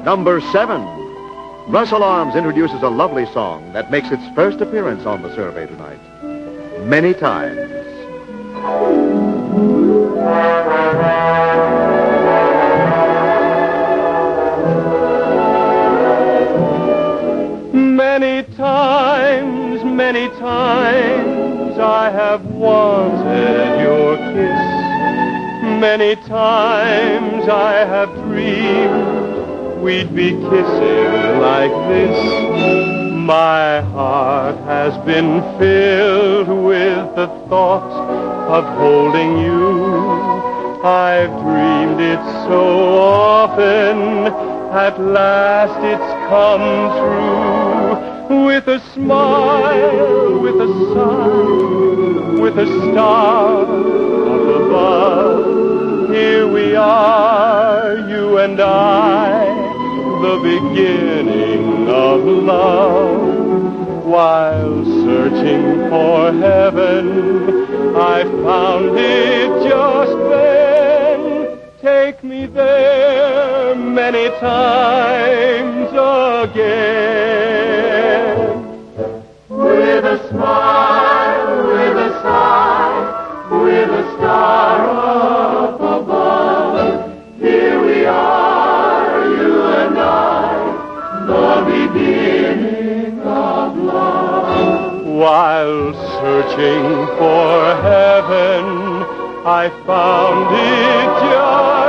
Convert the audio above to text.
Number 7. Russell Arms introduces a lovely song that makes its first appearance on the survey tonight. Many times. Many times I have wanted your kiss. Many times I have dreamed we'd be kissing like this. My heart has been filled with the thought of holding you. I've dreamed it so often, at last it's come true. With a smile, with a sigh, with a star up above, here we are, you and I, the beginning of love. While searching for heaven, I found it just then. Take me there many times again. With a smile, with a sigh, with a star up above, here we are, you and I, the beginning of love. While searching for heaven, I found it just